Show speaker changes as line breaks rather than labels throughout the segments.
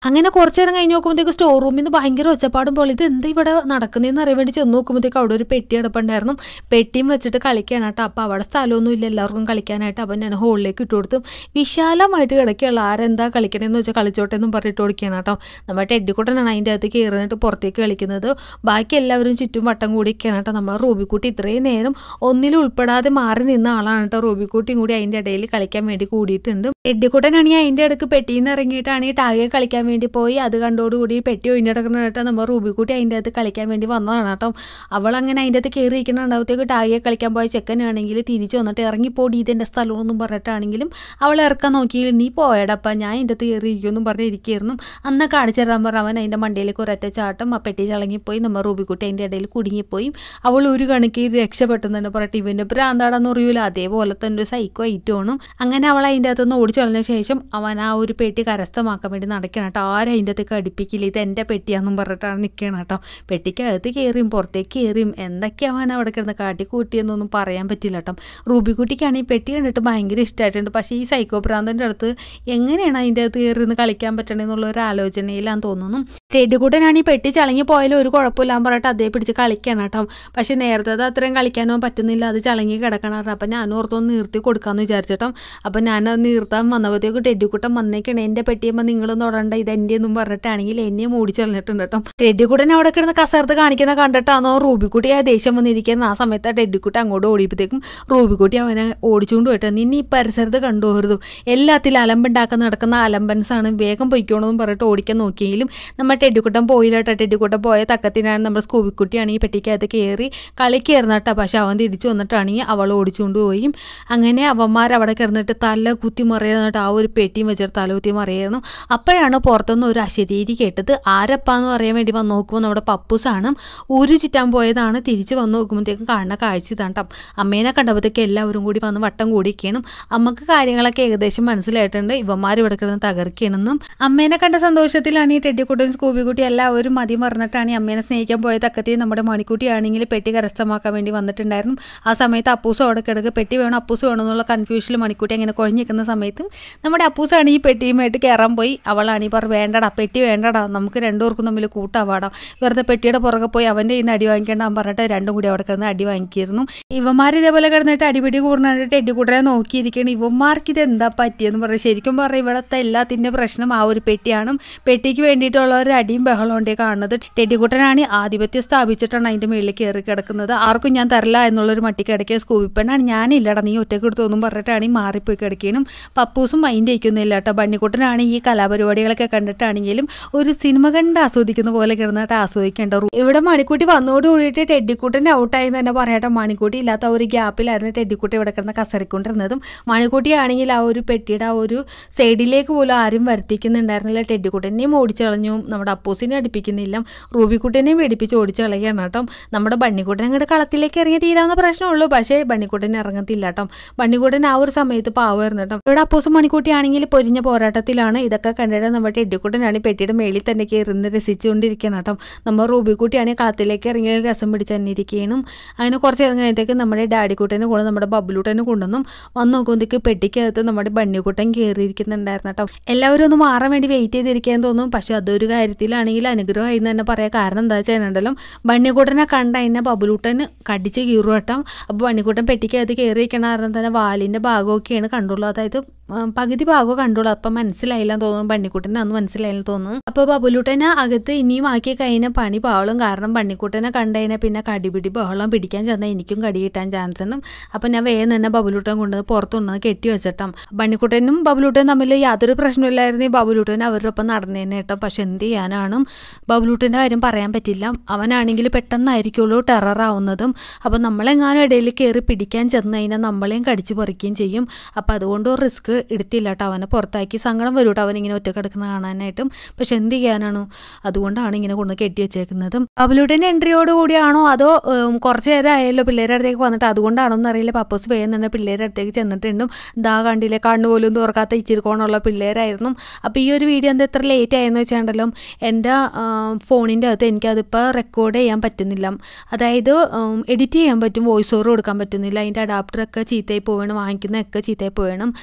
അങ്ങനെ കുറച്ച് നേരം കഴിഞ്ഞ് നോക്കുമ്പോഴത്തേക്ക് സ്റ്റോർ റൂമിൽ നിന്ന് ഭയങ്കര ഒച്ചപ്പാടും പോലെ ഇത് എന്താ ഇവിടെ നടക്കുന്നതെന്ന് അറിയാൻ വേണ്ടി ചെന്ന് നോക്കുമ്പോഴത്തേക്ക് അവിടെ ഒരു പെട്ടി കിടപ്പുണ്ടായിരുന്നു. പെട്ടിയും വെച്ചിട്ട് കളിക്കാനായിട്ട്. അപ്പോൾ അവിടെ സ്ഥലമൊന്നും ഇല്ല എല്ലാവർക്കും കളിക്കാനായിട്ട്. അപ്പം ഞാൻ ഹോളിലേക്ക് ഇട്ട് കൊടുത്തു. വിശാലമായിട്ട് കിടക്കുകയുള്ള ആരെന്താ കളിക്കണമെന്ന് വെച്ചാൽ കളിച്ചോട്ടെ എന്നും പറഞ്ഞിട്ട് കൊടുക്കുകയാണ് കേട്ടോ. നമ്മുടെ ടെഡിക്കുട്ടനാണ് അതിൻ്റെ അകത്ത് കയറിയിട്ട് പുറത്തേക്ക് കളിക്കുന്നത്. ബാക്കി എല്ലാവരും ചുറ്റും വട്ടം കൂടിയൊക്കെയാണ് കേട്ടോ. നമ്മളെ റൂബിക്കുട്ടി ഇത്രയും നേരം ഒന്നിലും ഉൾപ്പെടാതെ മാറി നിന്ന ആളാണ് കേട്ടോ. റൂബിക്കുട്ടിയും കൂടി അതിൻ്റെ ഇടയിൽ കളിക്കാൻ വേണ്ടി കൂടിയിട്ടുണ്ട്. ടെഡിക്കുട്ടനാണെങ്കിൽ അതിൻ്റെ ഇടയ്ക്ക് പെട്ടിയിൽ നിന്ന് ഇറങ്ങിയിട്ടാണെങ്കിൽ ടാഗെ കളിക്കാൻ വേണ്ടി പോയി. അത് കണ്ടോടുകൂടി പെട്ടി ഒഴിഞ്ഞെടുക്കുന്ന കേട്ടോ നമ്മൾ റൂബിക്കുട്ടി അതിൻ്റെ അകത്ത് കളിക്കാൻ വേണ്ടി വന്നതാണ് കേട്ടോ. അവളങ്ങനെ അതിൻ്റെ അകത്ത് കയറി ഇരിക്കുന്നുണ്ടാവത്തേക്ക് ടാഗെ കളിക്കാൻ പോയ ചെക്കനാണെങ്കിൽ തിരിച്ച് വന്നിട്ട് ഇറങ്ങിപ്പോടി ഇതെൻ്റെ സ്ഥലമൊന്നും പറഞ്ഞിട്ടാണെങ്കിലും അവൾ ഇറക്കാൻ നോക്കിയില്ല. നീ പോയടപ്പം ഞാൻ അതിൻ്റെ അകത്ത് കയറിയിരിക്കുമെന്നും പറഞ്ഞിരിക്കുകയായിരുന്നു. അന്ന് കാണിച്ചു തരാൻ പറഞ്ഞ അവൻ അതിൻ്റെ മണ്ടയിലേക്ക് ഒരൊറ്റ ചാട്ടം ആ പെട്ടി ചളങ്ങിപ്പോയി. നമ്മൾ റൂബിക്കുട്ടി അതിൻ്റെ ഇടയിൽ കുടുങ്ങിപ്പോയി. അവൾ ഒരു കണക്കിൽ രക്ഷപ്പെട്ടെന്ന് തന്നെ പറഞ്ഞിട്ട് ഇവൻ്റെ പ്രാന്താടാന്ന് അറിയില്ല. അതേപോലെ തന്നെ ഒരു സൈക്കോ ഐറ്റമാണ്. അങ്ങനെ അവൾ അതിൻ്റെ അകത്തുനിന്ന് ഓടിച്ചു കളഞ്ഞ ശേഷം അവൻ ആ ഒരു പെട്ടി കരസ്ഥമാക്കാൻ വേണ്ടി നടക്കണം കേട്ടോ. ആരും അതിൻ്റെ അകത്തേക്ക് അടുപ്പിക്കില്ല, ഇത് എൻ്റെ പെട്ടിയാണെന്നും പറഞ്ഞിട്ടാണ് നിൽക്കണം കേട്ടോ. പെട്ടിക്കകത്ത് കയറിയും പുറത്തേക്ക് കയറിയും എന്തൊക്കെയാണ് അവൻ അവിടെ കിടന്ന് കാട്ടിക്കൂട്ടിയെന്നൊന്നും പറയാൻ പറ്റില്ല കേട്ടോ. റൂബിക്കുട്ടിക്കാണ് ഈ പെട്ടി കണ്ടിട്ട് ഭയങ്കര ഇഷ്ടമായിട്ടുണ്ട്. പക്ഷേ ഈ സൈക്കോ പ്രാന്തൻ്റെ അടുത്ത് എങ്ങനെയാണ് അതിൻ്റെ അകത്ത് കയറി നിന്ന് കളിക്കാൻ പറ്റണമെന്നുള്ള ഒരു ആലോചനയിലാന്ന് തോന്നുന്നു. ടെഡിക്കുട്ടനാണ് ഈ പെട്ടി ചളങ്ങി പോയാലും ഒരു കുഴപ്പമില്ലാന്ന് പറഞ്ഞിട്ട് അതേ പിടിച്ച് കളിക്കണം കേട്ടോ. പക്ഷേ നേരത്തെ അത്രയും കളിക്കാനോ പറ്റുന്നില്ല, അത് ചളങ്ങി കിടക്കണം. അപ്പം ഞാൻ ഓർത്തൊന്ന് നിർത്തി കൊടുക്കാമെന്ന് വിചാരിച്ചിട്ടോ. അപ്പം ഞാനത് നിർത്താൻ വന്നപ്പോഴത്തേക്ക് ടെഡിക്കുട്ടൻ വന്നേക്കണേ എൻ്റെ പെട്ടിയുമ്പോൾ നിങ്ങൾ തൊടണ്ട ഇത് എൻ്റെ എന്നും പറഞ്ഞിട്ടാണെങ്കിൽ എന്നെ മൂടിച്ച് കളഞ്ഞിട്ടുണ്ട് കേട്ടോ. ടെഡിക്കുട്ടൻ അവിടെ കിടന്ന് കസർത്ത് കാണിക്കുന്ന കണ്ടിട്ടാണോ റൂബിക്കുട്ടി ആ ദേഷ്യം വന്നിരിക്കുന്ന ആ സമയത്ത് ടെഡിക്കുട്ടി അങ്ങോട്ട് ഓടിയപ്പോഴത്തേക്കും റൂബിക്കുട്ടി അവനെ ഓടിച്ചുകൊണ്ട് പോയിട്ട് നിന്നെ ഈ പരിസരത്ത് കണ്ടുപോകരുത്, എല്ലാത്തിലും അലമ്പുണ്ടാക്കാൻ നടക്കുന്ന അലമ്പൻസാണ്, വേഗം പൊയ്ക്കോണമെന്ന് പറഞ്ഞിട്ട് ഓടിക്കാൻ നോക്കിയെങ്കിലും നമ്മൾ ടെഡിക്കുട്ടൻ പോയില്ല കേട്ടോ. ടെഡിക്കുട്ടൻ പോയ തക്കത്തിനാണ് നമ്മുടെ സ്കൂബിക്കുട്ടിയാണ് ഈ പെട്ടിക്കകത്ത് കയറി കളിക്കായിരുന്നു കേട്ടോ. പക്ഷെ അവൻ തിരിച്ചു വന്നിട്ടാണെങ്കിൽ അവൾ ഓടിച്ചുകൊണ്ട് പോയി. അങ്ങനെ അവന്മാർ അവിടെ കിടന്നിട്ട് തല കുത്തി മറിയുന്നിട്ട് ആ ഒരു പെട്ടിയും വെച്ചിട്ട് തല കുത്തി മറിയായിരുന്നു. അപ്പോഴാണ് പുറത്തുനിന്ന് ഒരു അശരീരി കേട്ടത്. ആരപ്പാന്ന് പറയാൻ വേണ്ടി വന്ന് നോക്കുമ്പോൾ നമ്മുടെ പപ്പൂസാണ്. ഊരു ചുറ്റാൻ പോയതാണ്. തിരിച്ച് വന്ന് നോക്കുമ്പോഴത്തേക്കും കാണുന്ന കാഴ്ച ഇതാണ് കേട്ടോ. അമ്മേനെ കണ്ടപ്പോഴത്തേക്ക് എല്ലാവരും കൂടി വന്ന് വട്ടം കൂടിയിരിക്കണം. അമ്മക്ക് കാര്യങ്ങളൊക്കെ ഏകദേശം മനസ്സിലായിട്ടുണ്ട്. ഇവന്മാർ ഇവിടെ കിടന്ന് തകർക്കണമെന്നും അമ്മേനെ കണ്ട സന്തോഷത്തിലാണ് ഈ ടെഡിക്കുട്ടൻ സ്കൂബിക്കുട്ടി എല്ലാവരും മതി മറന്നിട്ടാണ് ഈ അമ്മേനെ സ്നേഹിക്കാൻ പോയ തക്കത്തി നമ്മുടെ മണിക്കുട്ടിയാണെങ്കിൽ പെട്ടി കരസ്ഥമാക്കാൻ വേണ്ടി വന്നിട്ടുണ്ടായിരുന്നു. ആ സമയത്ത് അപ്പൂസ് അവിടെ കിടക്ക് പെട്ടി വേണം അപ്പൂസ് വേണം എന്നുള്ള കൺഫ്യൂഷനിൽ മണിക്കുട്ടി അങ്ങനെ കുഴഞ്ഞിരിക്കുന്ന സമയത്ത് നമ്മുടെ അപ്പൂസാണ് ഈ പെട്ടിയുമായിട്ട് കയറാൻ പോയി. അവളാണ് ഈ വേണ്ടടാ പെട്ടി വേണ്ടടാ, നമുക്ക് രണ്ടുപേർക്കും തമ്മിൽ കൂട്ടാവാടാം, വെറുതെ പെട്ടിയുടെ പുറകെ പോയി അവൻ്റെ ഇന്ന് അടി വാങ്ങിക്കേണ്ടാന്ന് പറഞ്ഞിട്ട് രണ്ടും കൂടി അവിടെ കിടന്ന് അടി വാങ്ങിക്കായിരുന്നു. ഇവന്മാർ ഇതേപോലെ കിടന്നിട്ട് അടിപിടി കൂടാനായിട്ട് ടെഡിക്കുട്ടനെ നോക്കിയിരിക്കണം. ഇവന്മാർക്ക് ഇത് എന്താ പറ്റിയെന്ന് പറയും. ശരിക്കും പറഞ്ഞാൽ ഇവിടുത്തെ എല്ലാത്തിൻ്റെ പ്രശ്നം ആ ഒരു പെട്ടിയാണ്. പെട്ടിക്ക് വേണ്ടിയിട്ടുള്ള ഒരു അടിയും ബഹളം ഉണ്ടേ കാണുന്നത്. ടെഡിക്കുട്ടനാണ് ആധിപത്യം സ്ഥാപിച്ചിട്ടാണ് അതിൻ്റെ മുകളിൽ കയറി കിടക്കുന്നത്. ആർക്കും ഞാൻ തരില്ല എന്നുള്ളൊരു മട്ടി കിടക്കിയ സ്കൂബിപ്പെണ്ണാണ് ഞാനില്ലടാ നീ ഒറ്റയ്ക്ക് എടുത്തൊന്നും പറഞ്ഞിട്ടാണ് ഈ മാറിപ്പോയി കിടക്കാനും. പപ്പൂസും മൈൻഡ് വയ്ക്കുന്നില്ല കേട്ടോ. ബണ്ണിക്കുട്ടനാണ് ഈ കലാപരിപാടികളൊക്കെ കണ്ടിട്ടാണെങ്കിലും ഒരു സിനിമ കണ്ട് ആസ്വദിക്കുന്ന പോലെ കിടന്നിട്ട് ആസ്വദിക്കേണ്ട. ഇവിടെ മണിക്കുട്ടി വന്നോട് കൂടിയിട്ട് ടെഡിക്കുട്ടൻ ഔട്ടായി തന്നെ പറയട്ടെ. മണിക്കുട്ടി ഇല്ലാത്ത ഒരു ഗ്യാപ്പിലായിരുന്നു ടെഡിക്കുട്ടി ഇവിടെ കിടന്ന് കസറിക്കൊണ്ടിരുന്നതും. മണിക്കുട്ടിയാണെങ്കിൽ ആ ഒരു പെട്ടിയുടെ ആ ഒരു സൈഡിലേക്ക് പോലും ആരും വരുത്തിക്കുന്നുണ്ടായിരുന്നില്ല. ടെഡിക്കുട്ടനെയും ഓടിച്ചു കളഞ്ഞു. നമ്മുടെ അപ്പൂസിനെ അടുപ്പിക്കുന്നില്ല. റൂബിക്കുട്ടനെയും പേടിപ്പിച്ച് ഓടിച്ചു കളയുകയാണ് കേട്ടോ. നമ്മുടെ ബണ്ണിക്കുട്ടൻ അങ്ങോട്ട് കളത്തിലേക്ക് ഇറങ്ങി തീരാവുന്ന പ്രശ്നമുള്ളൂ. പക്ഷേ ബണ്ണിക്കുട്ടൻ ഇറങ്ങത്തില്ല കേട്ടോ. ബണ്ണിക്കുട്ടൻ ആ ഒരു സമയത്ത് പാവമായിരുന്നു കേട്ടോ. ഇവിടെ അപ്പൂസും മണിക്കുട്ടിയാണെങ്കിൽ പൊരിഞ്ഞ പോരാട്ടത്തിലാണ്. ഇതൊക്കെ കണ്ടിട്ട് നമ്മുടെ ടെഡിക്കുട്ടനാണ് പെട്ടിയുടെ മേളിൽ തന്നെ കയറുന്ന രസിച്ചുകൊണ്ടിരിക്കണം കേട്ടോ. നമ്മൾ റൂബിക്കുട്ടിയാണെങ്കിൽ കളത്തിലേക്ക് ഇറങ്ങിയ രസം പിടിച്ച് തന്നെ ഇരിക്കണം. അങ്ങനെ കുറച്ച് ഇറങ്ങിയത്തേക്ക് നമ്മുടെ ഡാഡിക്കുട്ടനെ കൊണ്ട് നമ്മുടെ ബബ്ബുലൂട്ടനെ കൊണ്ടൊന്നും വന്ന് നോക്കുമ്പോഴത്തേക്ക് പെട്ടിക്കകത്ത് നമ്മുടെ ബണ്ണിക്കുട്ടൻ കയറിയിരിക്കുന്നുണ്ടായിരുന്നു കേട്ടോ. എല്ലാവരും ഒന്ന് മാറാൻ വേണ്ടി വെയിറ്റ് ചെയ്തിരിക്കാൻ തോന്നും. പക്ഷെ അതൊരു കാര്യത്തിലാണെങ്കിൽ അനുഗ്രഹമായി എന്ന് തന്നെ പറയാം. കാരണം എന്താ വെച്ചാൽ ബണ്ണിക്കുട്ടനെ കണ്ട അതിനെ ബബ്ബുലൂട്ടന് കടിച്ച് കീറും കേട്ടോ. അപ്പോൾ ബണ്ണിക്കുട്ടൻ പെട്ടിക്കകത്ത് കയറിയിരിക്കണ കാരണം തന്നെ വാലിൻ്റെ ഭാഗമൊക്കെയാണ് കണ്ടുള്ളൂ. അതായത് പകുതി ഭാഗമോ കണ്ടുള്ളൂ. അപ്പം മനസ്സിലായില്ലെന്ന് തോന്നുന്നു. ബണ്ണിക്കുട്ടനെ അന്ന് മനസ്സിലായില്ലെന്ന് തോന്നുന്നു. അപ്പോൾ ബബ്ബുലൂട്ടനെ അകത്ത് ഇനിയും ആക്കി കഴിഞ്ഞാൽ പണി പാളും. കാരണം ബണ്ണിക്കുട്ടനെ കണ്ടതിനെ പിന്നെ കടിപിടി ബഹളം പിടിക്കാൻ ചെന്നാൽ എനിക്കും കടി കിട്ടാൻ ചാൻസ് ഉണ്ട്. അപ്പം ഞാൻ വേഗം തന്നെ ബബ്ബുലൂട്ടൻ കൊണ്ട് പുറത്തുകൊണ്ടുവന്ന് കെട്ടി വെച്ചിട്ടാം. ബണ്ണിക്കുട്ടനും ബബ്ബുലൂട്ടനും തമ്മിൽ യാതൊരു പ്രശ്നമില്ലായിരുന്നു. ഈ ബബ്ബുലൂട്ടൻ അവരുടെ ഒപ്പം നടന്നതിന് കേട്ടോ. പക്ഷെ എന്ത് ചെയ്യാനാണ്, ബബ്ബുലൂട്ടൻ്റെ കാര്യം പറയാൻ പറ്റില്ല. അവനാണെങ്കിൽ പെട്ടെന്നായിരിക്കുള്ളൂ ടെററാവുന്നതും. അപ്പം നമ്മളെങ്ങാനും ഇടയിൽ കയറി പിടിക്കാൻ ചെന്ന് കഴിഞ്ഞാൽ നമ്മളെയും കടിച്ചു പറിക്കുകയും ചെയ്യും. അപ്പം അതുകൊണ്ട് റിസ്ക് എടുത്തില്ല കേട്ടോ. അവനെ പുറത്താക്കി. സങ്കടം വരും കേട്ടോ അവനിങ്ങനെ ഒറ്റ കിടക്കുന്ന കാണാനായിട്ടും. പക്ഷെ എന്ത് ചെയ്യാനാണ്, അതുകൊണ്ടാണ് ഇങ്ങനെ കൊണ്ട് കെട്ടി വെച്ചേക്കുന്നതും. ബബ്ബുലൂട്ടൻ്റെ എൻട്രിയോട് കൂടിയാണോ അതോ കുറച്ച് നേരം ആയല്ലോ പിള്ളേരുടെ അടുത്തേക്ക് വന്നിട്ട് അതുകൊണ്ടാണോ എന്നറിയില്ല. പപ്പൂസ് വേഗം തന്നെ പിള്ളേരുടെ അടുത്തേക്ക് ചെന്നിട്ടുണ്ടും. ദാ കണ്ടില്ലേ, കണ്ണുപോലും തുറക്കാത്ത ഇച്ചിരിക്കോണുള്ള പിള്ളേരായിരുന്നു. അപ്പോൾ ഈ ഒരു വീഡിയോ എന്താ എത്ര ലേറ്റ് ആയെന്ന് വെച്ചാണ്ടല്ലോ, എൻ്റെ ഫോണിൻ്റെ അകത്ത് എനിക്കതിപ്പോൾ റെക്കോർഡ് ചെയ്യാൻ പറ്റുന്നില്ല. അതായത് എഡിറ്റ് ചെയ്യാൻ പറ്റും, വോയിസ് ഓവർ കൊടുക്കാൻ പറ്റുന്നില്ല. അതിൻ്റെ അഡാപ്റ്ററൊക്കെ ചീത്തയായി പോവുകയാണ്, വാങ്ങിക്കുന്നതൊക്കെ ചീത്തയായി പോവുകയാണ്. അപ്പോൾ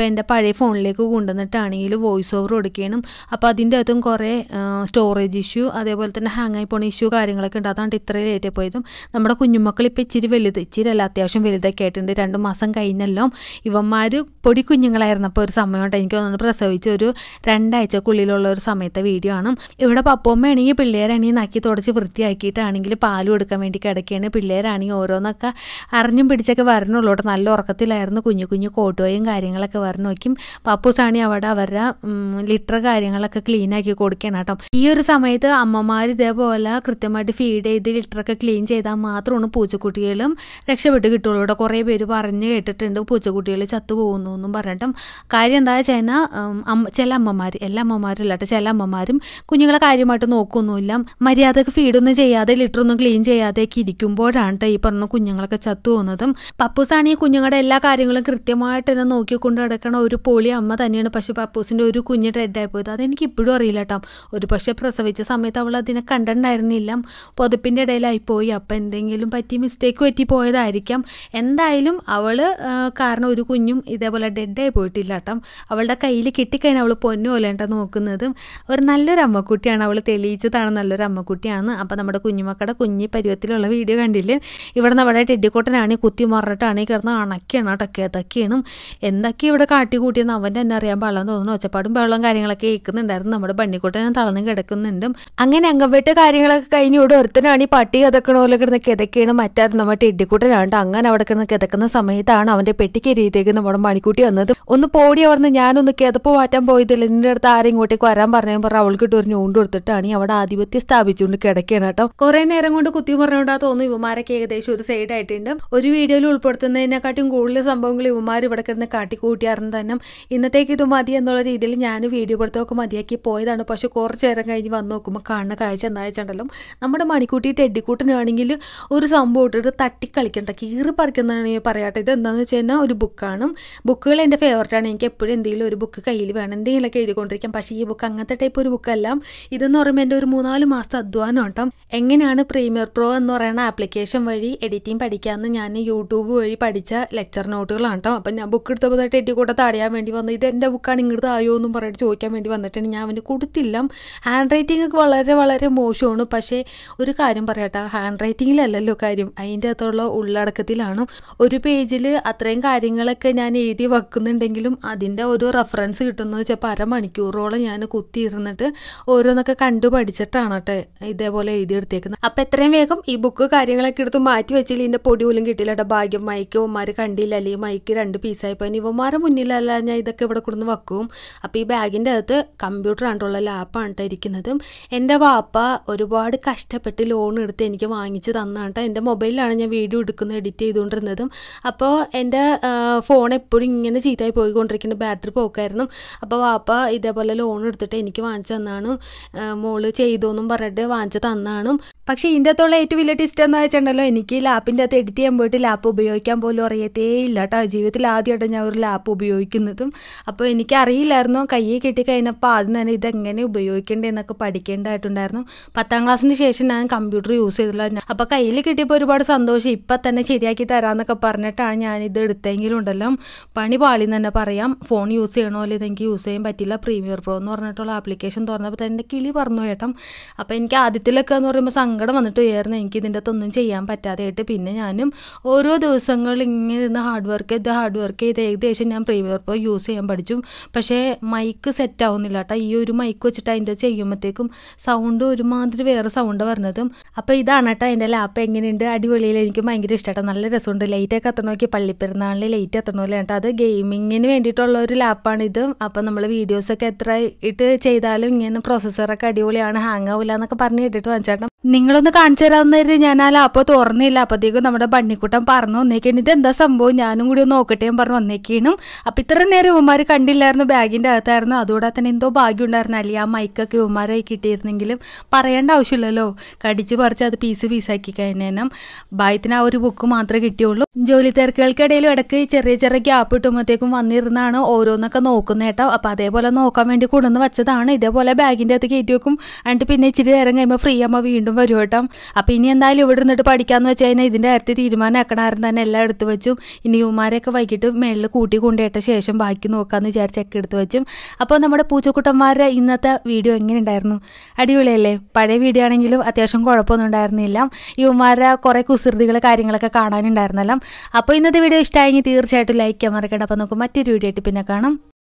എൻ്റെ പഴയ ഫോണിലേക്ക് കൊണ്ടുവന്നിട്ടാണെങ്കിൽ വോയിസ് ഓവർ കൊടുക്കണം. അപ്പോൾ അതിൻ്റെ അകത്തും കുറേ സ്റ്റോറേജ് ഇഷ്യൂ അതേപോലെ തന്നെ ഹാങ് ആയി പോണ ഇഷ്യൂ കാര്യങ്ങളൊക്കെ ഉണ്ട്. അതാണ് ഇത്രയും ലേറ്റ് പോയതും. നമ്മുടെ കുഞ്ഞുമക്കൾ ഇപ്പോൾ ഇച്ചിരി അല്ല അത്യാവശ്യം വലുതൊക്കെ ആയിട്ടുണ്ട്. 2 മാസം കഴിഞ്ഞല്ലോ. ഇവന്മാർ പൊടി കുഞ്ഞുങ്ങളായിരുന്നപ്പോൾ ഒരു സമയമുണ്ട്, എനിക്ക് തോന്നുന്നു പ്രസവിച്ച് ഒരു 2 ആഴ്ചക്കുള്ളിലുള്ള ഒരു സമയത്തെ വീഡിയോ ആണ്. ഇവിടെ പപ്പമ്മയാണെങ്കിൽ പിള്ളേരാണെങ്കിൽ നക്കി തുടച്ച് വൃത്തിയാക്കിയിട്ടാണെങ്കിൽ പാല് കൊടുക്കാൻ വേണ്ടി കിടക്കുകയാണ്. പിള്ളേരാണെങ്കിൽ ഓരോന്നൊക്കെ അറിഞ്ഞും പിടിച്ചൊക്കെ വരണുള്ളൂ. നല്ല ഉറക്കത്തിലായിരുന്നു. കുഞ്ഞു കോട്ടുകയും കാര്യങ്ങളൊക്കെ വരണം വയ്ക്കും. പപ്പൂസാണി അവിടെ അവരുടെ ലിറ്റർ കാര്യങ്ങളൊക്കെ ക്ലീൻ ആക്കി കൊടുക്കണം കേട്ടോ. ഈ ഒരു സമയത്ത് അമ്മമാർ ഇതേപോലെ കൃത്യമായിട്ട് ഫീഡ് ചെയ്ത് ലിറ്ററൊക്കെ ക്ലീൻ ചെയ്താൽ മാത്രമാണ് പൂച്ചക്കുട്ടികളും രക്ഷപ്പെട്ട് കിട്ടുള്ളൂ. ഇവിടെ കുറേ പേര് പറഞ്ഞ് കേട്ടിട്ടുണ്ട് പൂച്ചക്കുട്ടികൾ ചത്തു പോകുന്നു എന്നും പറഞ്ഞിട്ടും. കാര്യം എന്താ വെച്ച് കഴിഞ്ഞാൽ ചില അമ്മമാർ, എല്ലാ അമ്മമാരും ഇല്ലാട്ടെ, ചില അമ്മമാരും കുഞ്ഞുങ്ങളെ കാര്യമായിട്ട് നോക്കൊന്നുമില്ല. മര്യാദക്ക് ഫീഡൊന്നും ചെയ്യാതെ ലിറ്ററൊന്നും ക്ലീൻ ചെയ്യാതെയൊക്കെ ഇരിക്കുമ്പോഴാണ് ഈ പറഞ്ഞ കുഞ്ഞുങ്ങളൊക്കെ ചത്തു പോകുന്നതും. പപ്പൂസാണ് ഈ കുഞ്ഞുങ്ങളുടെ എല്ലാ കാര്യങ്ങളും കൃത്യമായിട്ട് തന്നെ നോക്കിക്കൊണ്ട് കിടക്കണ ഒരു പൊളി അമ്മ തന്നെയാണ്. പക്ഷെ പപ്പൂസിൻ്റെ ഒരു കുഞ്ഞ് ഡെഡായി പോയത് അതെനിക്ക് ഇപ്പോഴും അറിയില്ല കേട്ടോ. ഒരു പക്ഷേ പ്രസവിച്ച സമയത്ത് അവൾ അതിനെ കണ്ടിട്ടുണ്ടായിരുന്നില്ല, പുതപ്പിൻ്റെ ഇടയിലായിപ്പോയി. അപ്പം എന്തെങ്കിലും മിസ്റ്റേക്ക് പറ്റി പോയതായിരിക്കാം. എന്തായാലും അവൾ കാരണം ഒരു കുഞ്ഞും ഇതേപോലെ ഡെഡായി പോയിട്ടില്ല കേട്ടോ. അവളുടെ കയ്യിൽ കിട്ടിക്കഴിഞ്ഞാൽ അവൾ പൊന്നു പോലെയാണ് നോക്കുന്നതും. ഒരു നല്ലൊരു അമ്മക്കുട്ടിയാണ്, അവൾ തെളിയിച്ചതാണ് നല്ലൊരു അമ്മക്കുട്ടിയാണ്. അപ്പം നമ്മുടെ കുഞ്ഞുമക്കളുടെ പരുവത്തിലുള്ള വീഡിയോ കണ്ടില്ലേ. ഇവിടെ നമ്മുടെ ടെഡിക്കോട്ടനാണ് കുത്തി മറിഞ്ഞിട്ടാണ് കിടന്ന് അണക്കാണ് അതൊക്കെയാണ് എന്തൊക്കെ ഇവിടെ കാട്ടിക്കൂട്ടിയെന്ന് അവൻ്റെ തന്നെ അറിയാൻ പാടില്ലെന്ന് തോന്നുന്നു. ഒച്ചപ്പാടും ബഹളവും കാര്യങ്ങളൊക്കെ കേൾക്കുന്നുണ്ടായിരുന്നു. നമ്മുടെ ബണ്ണിക്കുട്ടനെ തളർന്ന് കിടക്കുന്നുണ്ട്. അങ്ങനെ അംഗംവെട്ട് കാര്യങ്ങളൊക്കെ കഴിഞ്ഞ് ഇവിടെ ഒരുത്തനാണ് ഈ പട്ടി കിതക്കണ പോലെ കിടന്ന് കിതക്കുകയാണ്. മറ്റാരും നമ്മുടെ ടെഡിക്കൂട്ടനാണ്ട്. അങ്ങനെ അവിടെ കിടന്ന് കിതക്കുന്ന സമയത്താണ് അവൻ്റെ പെട്ടിക്കരിയത്തേക്ക് നമ്മുടെ മണിക്കുട്ടി വന്നത്. ഒന്ന് പോടി അവിടുന്ന്, ഞാനൊന്ന് കിതപ്പ് മാറ്റാൻ പോയതില്ല, നിന്റെ അടുത്ത് ആരും ഇങ്ങോട്ടേക്ക് വരാൻ പറഞ്ഞാൽ അവൾക്ക് ഇട്ട് ഒരു ഞൂണ്ട് കൊടുത്തിട്ടാണ് അവിടെ ആധിപത്യം സ്ഥാപിച്ചുകൊണ്ട് കിടക്കുകയാണ് കേട്ടോ. കുറെ നേരം കൊണ്ട് കുത്തി പറഞ്ഞുകൊണ്ടാ തോന്നുന്നു ഇവമാരൊക്കെ ഏകദേശം ഒരു സൈഡ് ആയിട്ടുണ്ട്. ഒരു വീഡിയോയിൽ ഉൾപ്പെടുത്തുന്നതിനെക്കാട്ടും കൂടുതൽ സംഭവങ്ങൾ ഇവമാർ ഇവിടെ കിടന്ന് കാട്ടിക്കൂട്ടിയായിരുന്നു തന്നെ. ഇന്നത്തേക്ക് ഇത് മതി എന്നുള്ള രീതിയിൽ ഞാൻ വീഡിയോ എടുത്തൊക്കെ മതിയാക്കി പോയതാണ്. പക്ഷെ കുറച്ച് നേരം കഴിഞ്ഞ് വന്ന് നോക്കുമ്പോൾ കാണുന്ന കാഴ്ച എന്താ വെച്ചിട്ടുണ്ടല്ലോ, നമ്മുടെ മണിക്കുട്ടി ടെഡിക്കൂട്ടനാണെങ്കിൽ ഒരു സംഭവം ഇട്ടിട്ട് തട്ടിക്കളിക്കണ്ട, കീറി പറിക്കുന്നതാണ് പറയാട്ടെ. ഇത് എന്താണെന്ന് വെച്ച് കഴിഞ്ഞാൽ ഒരു ബുക്കാണ്. ബുക്കുകൾ എൻ്റെ ഫേവററ്റാണ്. എനിക്ക് എപ്പോഴും എന്തെങ്കിലും ഒരു ബുക്ക് കയ്യിൽ വേണം, എന്തെങ്കിലുമൊക്കെ എഴുതിക്കൊണ്ടിരിക്കാം. പക്ഷേ ഈ ബുക്ക് അങ്ങനത്തെ ടൈപ്പ് ഒരു ബുക്കല്ല. ഇതെന്ന് പറയുമ്പോൾ എൻ്റെ ഒരു 3-4 മാസത്തെ അധ്വാനം കേട്ടോ. എങ്ങനെയാണ് പ്രീമിയർ പ്രോ എന്ന് പറയുന്ന ആപ്ലിക്കേഷൻ വഴി എഡിറ്റിംഗ് പഠിക്കാമെന്ന് ഞാൻ യൂട്യൂബ് വഴി പഠിച്ച ലെക്ചർ നോട്ടുകളാണ് കേട്ടോ. അപ്പം ഞാൻ ബുക്ക് എടുത്തപ്പോൾ ടെഡിക്കൂട്ടത്തെ അറിയാൻ വേണ്ടി വന്നത് ഇത് എൻ്റെ ബുക്കാണ്, ഇങ്ങോട്ട് ആയോ എന്നും പറഞ്ഞിട്ട് ചോദിക്കാൻ വേണ്ടി വന്നിട്ടുണ്ട്. ഞാൻ അവന് കൊടുത്തില്ല. ഹാൻഡ് റൈറ്റിംഗ് ഒക്കെ വളരെ വളരെ മോശമാണ്. പക്ഷേ ഒരു കാര്യം പറയാട്ടോ, ഹാൻഡ് റൈറ്റിങ്ങിലല്ലല്ലോ കാര്യം, അതിൻ്റെ അകത്തുള്ള ഉള്ളടക്കത്തിലാണ്. ഒരു പേജിൽ അത്രയും കാര്യങ്ങളൊക്കെ ഞാൻ എഴുതി വെക്കുന്നുണ്ടെങ്കിലും അതിൻ്റെ ഒരു റെഫറൻസ് കിട്ടുന്നത് ചിലപ്പോൾ അരമണിക്കൂറോളം ഞാൻ കുത്തിയിരുന്നിട്ട് ഓരോന്നൊക്കെ കണ്ടു പഠിച്ചിട്ടാണ് കേട്ടോ ഇതേപോലെ എഴുതിയെടുത്തേക്കുന്നത്. അപ്പം എത്രയും വേഗം ഈ ബുക്ക് കാര്യങ്ങളൊക്കെ എടുത്ത് മാറ്റി വെച്ചില്ല, ഇതിൻ്റെ പൊടി പോലും കിട്ടില്ല കേട്ടോ. ഭാഗ്യം മൈക്ക് ഇവന്മാർ കണ്ടില്ല, അല്ലെങ്കിൽ മൈക്ക് 2 പീസായിപ്പോൾ ഇവന്മാരുടെ മുന്നിലല്ല ഞാൻ ഇതൊക്കെ ഇവിടെ കൊടുന്ന് വെക്കും. അപ്പോൾ ഈ ബാഗിൻ്റെ അകത്ത് കമ്പ്യൂട്ടർ ആണ്ടുള്ള ലാപ്പാണ് കേട്ടോ ഇരിക്കുന്നത്. എൻ്റെ വാപ്പ ഒരുപാട് കഷ്ടപ്പെട്ട് ലോൺ എടുത്ത് എനിക്ക് വാങ്ങിച്ച് തന്നാണ് കേട്ടോ. എൻ്റെ മൊബൈലിലാണ് ഞാൻ വീഡിയോ എടുക്കുന്നത്, എഡിറ്റ് ചെയ്തുകൊണ്ടിരുന്നതും. അപ്പോൾ എൻ്റെ ഫോൺ എപ്പോഴും ഇങ്ങനെ ചീത്തയായി പോയിക്കൊണ്ടിരിക്കുന്ന ബാറ്ററി പോക്കായിരുന്നു. അപ്പോൾ വാപ്പ ഇതേപോലെ ലോൺ എടുത്തിട്ട് എനിക്ക് വാങ്ങിച്ചു തന്നാണ്. മോള് ചെയ്തോന്നും പറഞ്ഞിട്ട് വാങ്ങിച്ച് തന്നാണ്. പക്ഷേ ഇതിൻ്റെ അകത്തുള്ള ഏറ്റവും വലിയ ടിസ്റ്റ് എന്ന് വെച്ചിട്ടുണ്ടല്ലോ, എനിക്ക് ലാപ്പിൻ്റെ അകത്ത് എഡിറ്റ് ചെയ്യാൻ പോയിട്ട് ലാപ്പ് ഉപയോഗിക്കാൻ പോലും അറിയത്തേ ഇല്ല കേട്ടോ. ജീവിതത്തിൽ ആദ്യമായിട്ട് ഞാൻ ഒരു ലാപ്പ് ഉപയോഗിക്കുന്നതും. അപ്പോൾ എനിക്കറിയില്ലായിരുന്നു. കയ്യിൽ കിട്ടിക്കഴിഞ്ഞപ്പോൾ ആദ്യം തന്നെ ഇതെങ്ങനെ ഉപയോഗിക്കേണ്ടതെന്നൊക്കെ പഠിക്കേണ്ടതായിട്ടുണ്ടായിരുന്നു. 10ാം ക്ലാസ്സിന് ശേഷം ഞാൻ കമ്പ്യൂട്ടർ യൂസ് ചെയ്തില്ല. അപ്പോൾ കയ്യിൽ കിട്ടിയപ്പോൾ ഒരുപാട് സന്തോഷം. ഇപ്പം തന്നെ ശരിയാക്കി തരാമെന്നൊക്കെ പറഞ്ഞിട്ടാണ് ഞാനിത് എടുത്തെങ്കിലും ഉണ്ടല്ലോ പണി പാളിന്ന് തന്നെ പറയാം. ഫോൺ യൂസ് ചെയ്യണോ അല്ലെ ഇതെനിക്ക് യൂസ് ചെയ്യാൻ പറ്റില്ല. പ്രീമിയർ പ്രോ എന്ന് പറഞ്ഞിട്ടുള്ള ആപ്ലിക്കേഷൻ തുറന്നപ്പോൾ തന്നെ കിളി പറഞ്ഞു കേട്ടോ. അപ്പോൾ എനിക്ക് ആദ്യത്തിലൊക്കെ എന്ന് പറയുമ്പോൾ സങ്കടം വന്നിട്ട് ഉയർന്ന് എനിക്ക് ഇതിൻ്റെ അകത്തൊന്നും ചെയ്യാൻ പറ്റാതെയായിട്ട് പിന്നെ ഞാനും ഓരോ ദിവസങ്ങൾ ഇങ്ങനെ ഇരുന്ന് ഹാർഡ് വർക്ക് ചെയ്ത് ഏകദേശം ഞാൻ പ്രീമിയർ പ്രോ യൂസ് ചെയ്യാൻ പഠിച്ചു. പക്ഷേ മൈക്ക് സെറ്റ് ആവുന്നില്ല കേട്ടോ. ഈ ഒരു മൈക്ക് വെച്ചിട്ട് അതിൻ്റെ ചെയ്യുമ്പോഴത്തേക്കും സൗണ്ട് ഒരുമാതിരി വേറെ സൗണ്ട് വരുന്നതും. അപ്പോൾ ഇതാണ് കേട്ടോ എൻ്റെ ലാപ്പ്. എങ്ങനെയുണ്ട്? അടിപൊളിയിൽ എനിക്ക് ഭയങ്കര ഇഷ്ടമായിട്ടോ. നല്ല രസമുണ്ട്. ലൈറ്റൊക്കെ എത്തണ നോക്കി പള്ളിപ്പെരുന്നാളിൽ ലൈറ്റ് എത്തണമല്ലോ കേട്ടോ. അത് ഗെയിമിങ്ങിന് വേണ്ടിയിട്ടുള്ള ഒരു ലാപ്പാണിത്. അപ്പോൾ നമ്മൾ വീഡിയോസൊക്കെ എത്ര ഇട്ട് ചെയ്താലും ഇങ്ങനെ പ്രോസസ്സറൊക്കെ അടിപൊളിയാണ്, ഹാങ് ആവില്ല എന്നൊക്കെ പറഞ്ഞ് ഇട്ടിട്ട് വാങ്ങിച്ചേട്ടൻ. നിങ്ങളൊന്ന് കാണിച്ചു തരാമെന്ന് ഞാൻ ആ ലാപ്പ് തുറന്നില്ല. അപ്പോഴത്തേക്കും നമ്മുടെ ബണ്ണിക്കുട്ടൻ പറഞ്ഞു വന്നേക്കാണ് ഇതെന്താ സംഭവം, ഞാനും കൂടി ഒന്ന് നോക്കട്ടെ പറഞ്ഞു വന്നേക്കാനും. അപ്പം ഇത്ര നേരം ഇവന്മാർ കണ്ടില്ലായിരുന്നു, ബാഗിൻ്റെ അകത്തായിരുന്നു. അതുകൂടെ തന്നെ എന്തോ ഭാഗ്യം ഉണ്ടായിരുന്നു. അല്ലെങ്കിൽ ആ മൈക്കൊക്കെ ഇവന്മാരായി കിട്ടിയിരുന്നെങ്കിലും പറയേണ്ട ആവശ്യമില്ലല്ലോ. കടിച്ച് പറിച്ച് അത് പീസാക്കി കഴിഞ്ഞാൽ ഭാഗ്യത്തിന് ആ ഒരു ബുക്ക് മാത്രമേ കിട്ടിയുള്ളൂ. ജോലി തിരക്കുകൾക്കിടയിലും ഇടയ്ക്ക് ചെറിയ ഗ്യാപ്പ് കിട്ടുമ്പോഴത്തേക്കും വന്നിരുന്നാണ് ഓരോന്നൊക്കെ നോക്കുന്നത് കേട്ടോ. അപ്പോൾ അതേപോലെ നോക്കാൻ വേണ്ടി കൊണ്ടുവന്ന് വെച്ചതാണ്. ഇതേപോലെ ബാഗിൻ്റെ അകത്ത് കയറ്റി വെക്കും. എന്നിട്ട് പിന്നെ ഇച്ചിരി നേരം കഴിയുമ്പോൾ ഫ്രീ ആകുമ്പോൾ വീണ്ടും വീണ്ടും വരും കേട്ടോ. അപ്പോൾ ഇനി എന്തായാലും ഇവിടെ നിന്നിട്ട് പഠിക്കാമെന്ന് വെച്ച് കഴിഞ്ഞാൽ ഇതിൻ്റെ കാര്യത്തിൽ തീരുമാനമാക്കണമായിരുന്നു തന്നെ എല്ലാം എടുത്ത് വെച്ചും. ഇനി ഇവന്മാരെയൊക്കെ വൈകിട്ട് മേളിൽ കൂട്ടി കൊണ്ടുപോയിട്ട ശേഷം ബാക്കി നോക്കാമെന്ന് വിചാരിച്ചൊക്കെ എടുത്ത് വെച്ചും. അപ്പോൾ നമ്മുടെ പൂച്ചക്കുട്ടന്മാരുടെ ഇന്നത്തെ വീഡിയോ എങ്ങനെ ഉണ്ടായിരുന്നു? അടിപൊളിയല്ലേ? പഴയ വീഡിയോ ആണെങ്കിലും അത്യാവശ്യം കുഴപ്പമൊന്നും ഉണ്ടായിരുന്നില്ല. ഇവന്മാരുടെ കുറേ കുസൃതികൾ കാര്യങ്ങളൊക്കെ കാണാനുണ്ടായിരുന്നല്ലോ. അപ്പോൾ ഇന്നത്തെ വീഡിയോ ഇഷ്ടമായെങ്കിൽ തീർച്ചയായിട്ടും ലൈക്ക് ചെയ്യാൻ മറക്കണ്ട. അപ്പോൾ നമുക്ക് മറ്റൊരു വീഡിയോ ആയിട്ട് പിന്നെ കാണാം.